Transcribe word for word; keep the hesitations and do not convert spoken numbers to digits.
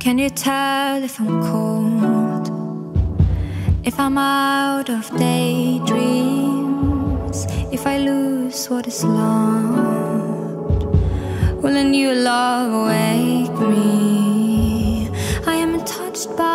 Can you tell if I'm cold? If I'm out of daydreams? If I lose what is lost? Will a new love wake me? I am touched by